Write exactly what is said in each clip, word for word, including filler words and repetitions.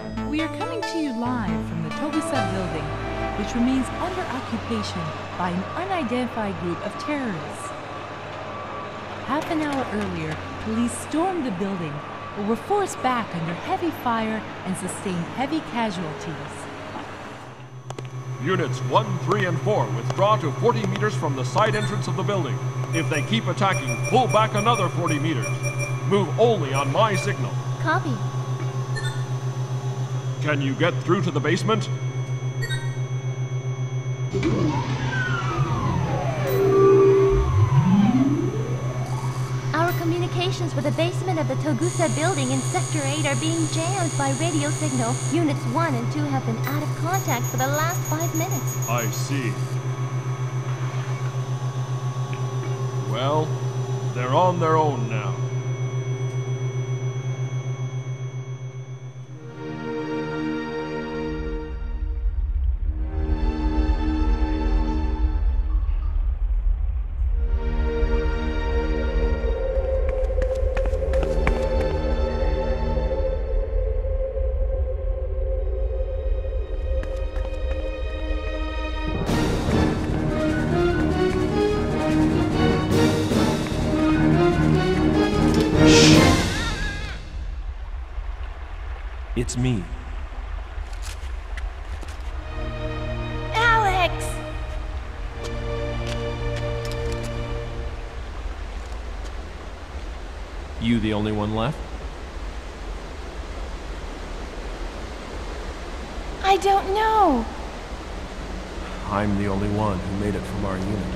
We are coming to you live from the Togusa building, which remains under occupation by an unidentified group of terrorists. Half an hour earlier, police stormed the building, but were forced back under heavy fire and sustained heavy casualties. Units one, three, and four withdraw to forty meters from the side entrance of the building. If they keep attacking, pull back another forty meters. Move only on my signal. Copy. Can you get through to the basement? Our communications with the basement of the Togusa building in Sector eight are being jammed by radio signal. Units one and two have been out of contact for the last five minutes. I see. Well, they're on their own now. It's me. Alex! You the only one left? I don't know. I'm the only one who made it from our unit.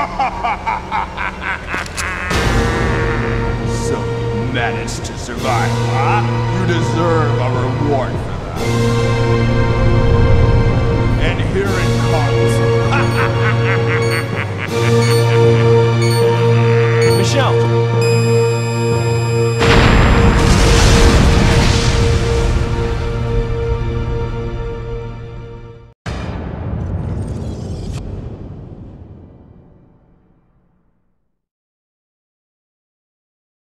So you managed to survive, huh? You deserve a reward for that.